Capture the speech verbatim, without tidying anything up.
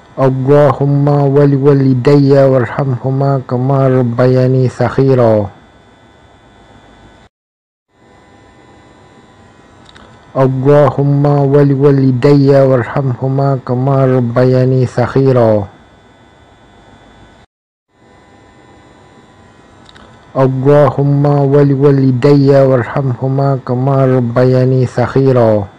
Allahumma wali walidayya warhamhuma kama rabbayani saghira. Allahumma wali walidayya warhamhuma kama rabbayani saghira. Allahumma wali walidayya warhamhuma kama rabbayani saghira.